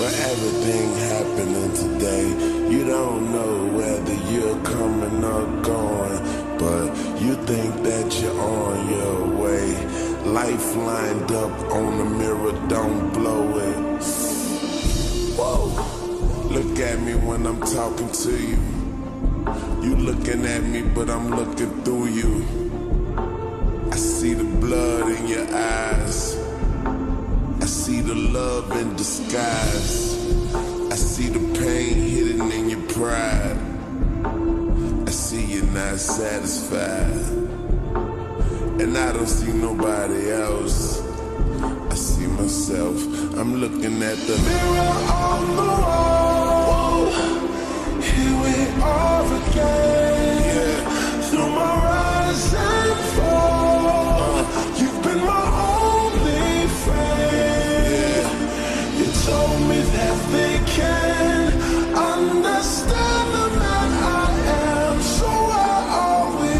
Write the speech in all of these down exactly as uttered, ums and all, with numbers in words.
But everything happening today, you don't know whether you're coming or going, but you think that you're on your way. Life lined up on the mirror, don't blow it. Whoa, look at me when I'm talking to you. You looking at me, but I'm looking through you. I see the blood in your eyes. I see the love in disguise. I see the pain hidden in your pride. I see you're not satisfied. And I don't see nobody else. I see myself. I'm looking at the mirror on the wall. Here we are again. Yeah. Through my rise and fall, you've been my only friend. Yeah. You told me that they can understand the man I am. So why are we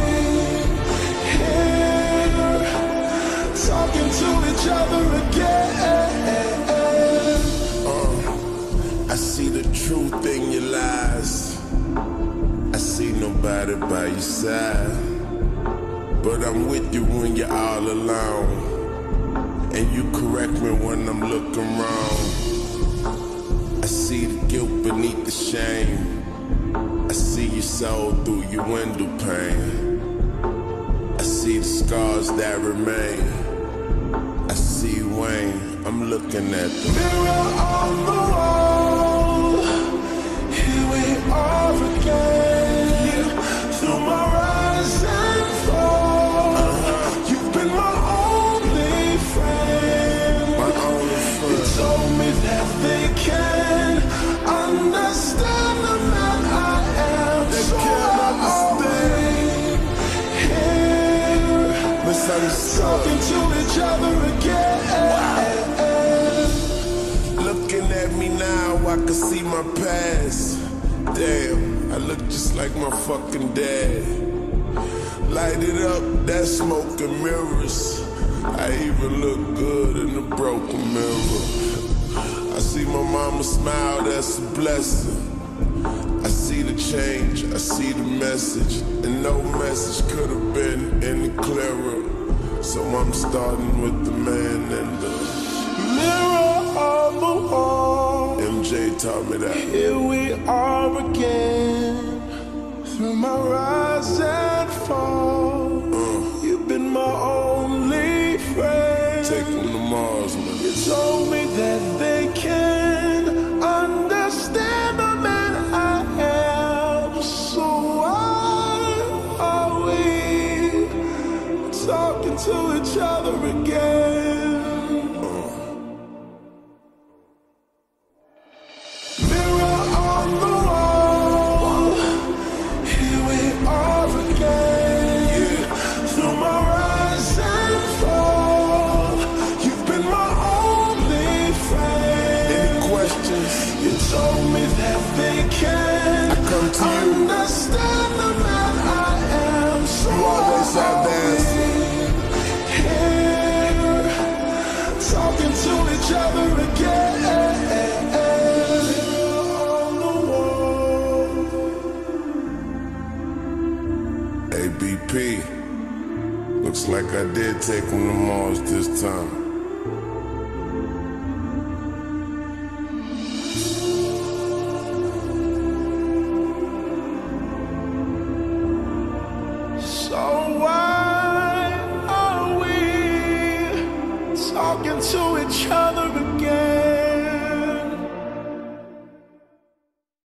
here, talking to each other again? uh, I see the truth in your lies. I see nobody by your side, but I'm with you when you're all alone, and you correct me when I'm looking wrong. I see the guilt beneath the shame. I see your soul through your window pane. I see the scars that remain. I see Wayne. I'm looking at the mirror on the wall. Here we are again. Through my rise and fall, uh-huh. You've been my only friend. My only friend. You told me that they can understand the man I am. They so can't understand. Here, talking to each other again. Wow. Looking at me now, I can see my past. Damn, I look just like my fucking dad. Light it up, that smoke and mirrors. I even look good in the broken mirror. I see my mama smile, that's a blessing. I see the change, I see the message, and no message could have been any clearer. So I'm starting with the man and the mirror on the wall. M J taught me that. Here we are again. Through my rise and fall, uh, you've been my only friend. Take them to Mars, man. You told me that they can understand the man I am. So why are we talking to each other again? Uh. Mirror on the wall. Here we are again. Yeah. Through my rise and fall, you've been my only friend. Any questions? You told me that they can I come to understand you. The man I am. So you always have the answer. Here, talking to each other again. On the wall. A B P. Looks like I did take him to Mars this time.